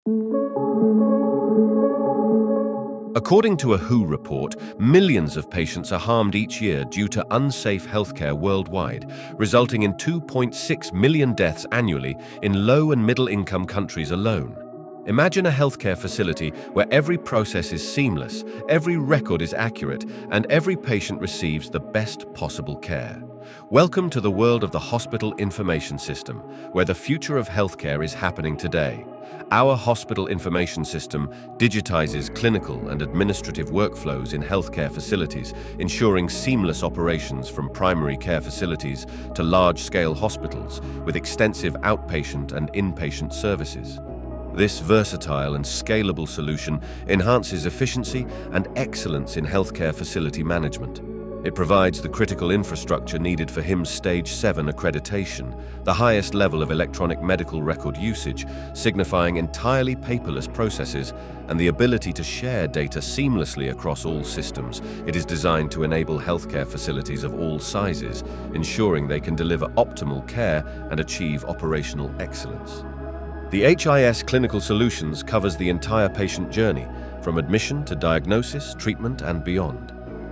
According to a WHO report, millions of patients are harmed each year due to unsafe healthcare worldwide, resulting in 2.6 million deaths annually in low- and middle-income countries alone. Imagine a healthcare facility where every process is seamless, every record is accurate, and every patient receives the best possible care. Welcome to the world of the Hospital Information System, where the future of healthcare is happening today. Our Hospital Information System digitizes clinical and administrative workflows in healthcare facilities, ensuring seamless operations from primary care facilities to large-scale hospitals with extensive outpatient and inpatient services. This versatile and scalable solution enhances efficiency and excellence in healthcare facility management. It provides the critical infrastructure needed for HIMSS Stage 7 accreditation, the highest level of electronic medical record usage, signifying entirely paperless processes, and the ability to share data seamlessly across all systems. It is designed to enable healthcare facilities of all sizes, ensuring they can deliver optimal care and achieve operational excellence. The HIS Clinical Solutions covers the entire patient journey, from admission to diagnosis, treatment, and beyond.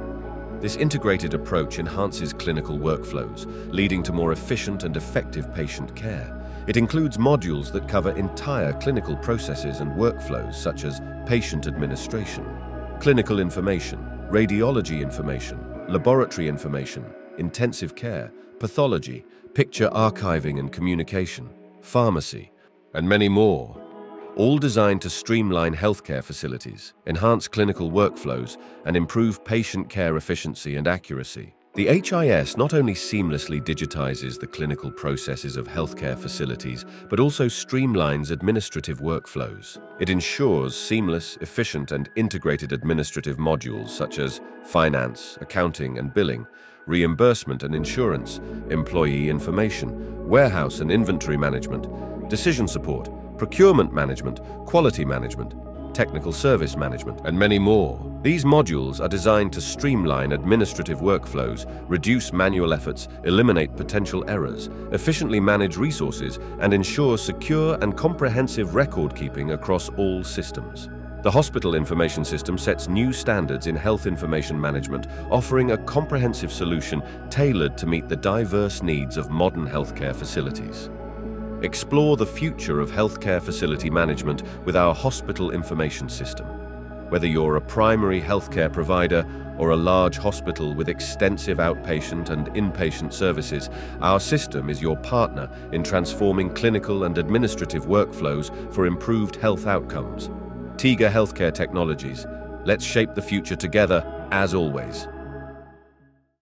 This integrated approach enhances clinical workflows, leading to more efficient and effective patient care. It includes modules that cover entire clinical processes and workflows such as patient administration, clinical information, radiology information, laboratory information, intensive care, pathology, picture archiving and communication, pharmacy, and many more, all designed to streamline healthcare facilities, enhance clinical workflows, and improve patient care efficiency and accuracy. The HIS not only seamlessly digitizes the clinical processes of healthcare facilities, but also streamlines administrative workflows. It ensures seamless, efficient, and integrated administrative modules such as finance, accounting and billing, reimbursement and insurance, employee information, warehouse and inventory management, decision support, procurement management, quality management, technical service management, and many more. These modules are designed to streamline administrative workflows, reduce manual efforts, eliminate potential errors, efficiently manage resources, and ensure secure and comprehensive record-keeping across all systems. The Hospital Information System sets new standards in health information management, offering a comprehensive solution tailored to meet the diverse needs of modern healthcare facilities. Explore the future of healthcare facility management with our Hospital Information System. Whether you're a primary healthcare provider or a large hospital with extensive outpatient and inpatient services, our system is your partner in transforming clinical and administrative workflows for improved health outcomes. Tiga Healthcare Technologies. Let's shape the future together, as always.